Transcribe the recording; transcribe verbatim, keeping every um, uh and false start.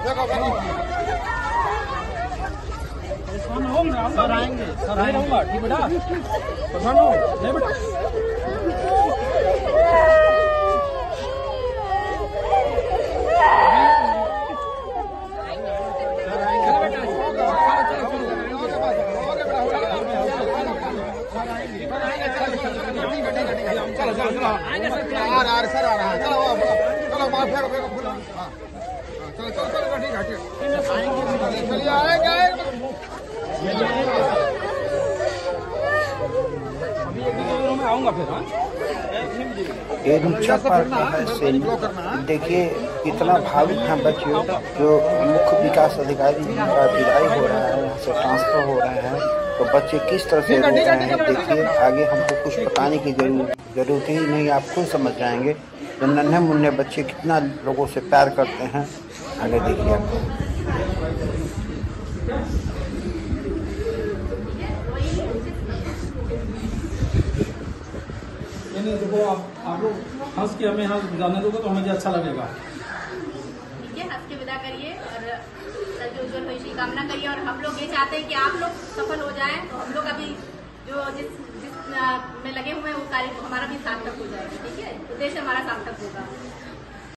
Sir आएंगे, sir आएंगे, ठीक बेटा, प्रधान हो, ले बेटा। चलो चलो चलो आएंगे सर, आ रहा है सर, आ रहा है, चलो चलो मार फेंको फेंको फूल, हाँ चलो चलो चलो ठीक है ठीक, चलिए आएंगे अभी एक दिन में आऊंगा फिर। हाँ ये रुचा पार्क है सैनी। देखिए कितना भावुक है बच्चे, जो मुख्य विकास अधिकारी का विदाई हो रहा है, यहाँ से ट्रांसफर हो रहे हैं, तो बच्चे किस तरह से रो रहे हैं। देखिए आगे हमको कुछ बताने की जरूरत जरूरत ही नहीं, आप खुद समझ जाएंगे। जो नन्हे मुन्ने बच्चे कितना लोगों से प्यार करते हैं, आगे देखिए आपको। नहीं देखो आप आप लोग हंस के हमें यहाँ जाने दोगे तो हमें भी अच्छा लगेगा। ठीक है, हंस के विदा करिए और सर की उज्जवल भविष्य की कामना करिए। और हम लोग ये चाहते हैं कि आप लोग सफल हो जाएं, तो हम लोग अभी जो जिस जिस में लगे हुए हैं वो कार्य हमारा भी सार्थक हो जाएगा। ठीक है, उद्देश्य हमारा सार्थक होगा।